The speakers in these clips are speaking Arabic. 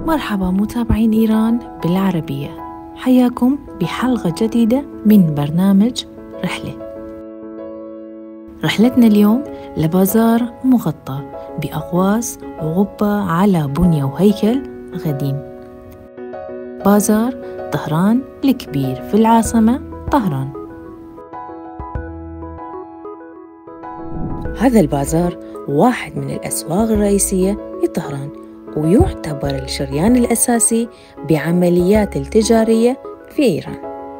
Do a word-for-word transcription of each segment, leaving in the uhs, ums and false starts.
مرحبا متابعين إيران بالعربية، حياكم بحلقة جديدة من برنامج رحلة. رحلتنا اليوم لبازار مغطى بأقواس وغبة على بنية وهيكل قديم. بازار طهران الكبير في العاصمة طهران. هذا البازار واحد من الأسواق الرئيسية لطهران، ويعتبر الشريان الأساسي بعمليات التجارية في إيران.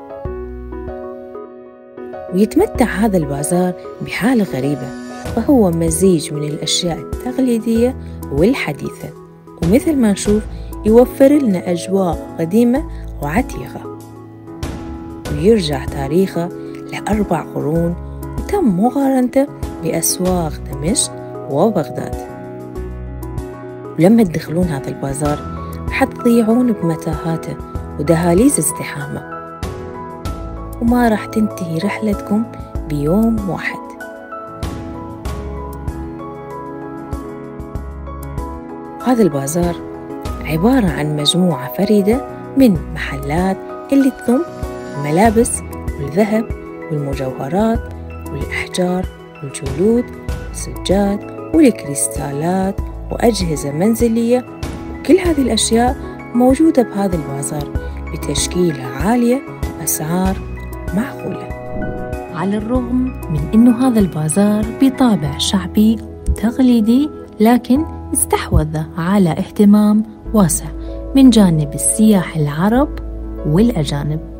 ويتمتع هذا البازار بحالة غريبة، فهو مزيج من الأشياء التقليدية والحديثة، ومثل ما نشوف يوفر لنا أجواء قديمة وعتيقة، ويرجع تاريخه لأربع قرون، وتم مقارنته بأسواق دمشق وبغداد. ولما تدخلون هذا البازار حتضيعون بمتاهاته ودهاليز ازدحامه، وما راح تنتهي رحلتكم بيوم واحد. هذا البازار عبارة عن مجموعة فريدة من محلات اللي تضم الملابس والذهب والمجوهرات والأحجار والجلود والسجاد والكريستالات وأجهزة منزلية، وكل هذه الأشياء موجودة بهذا البازار بتشكيلة عالية وأسعار معقولة. على الرغم من أنه هذا البازار بطابع شعبي تقليدي، لكن استحوذ على اهتمام واسع من جانب السياح العرب والأجانب.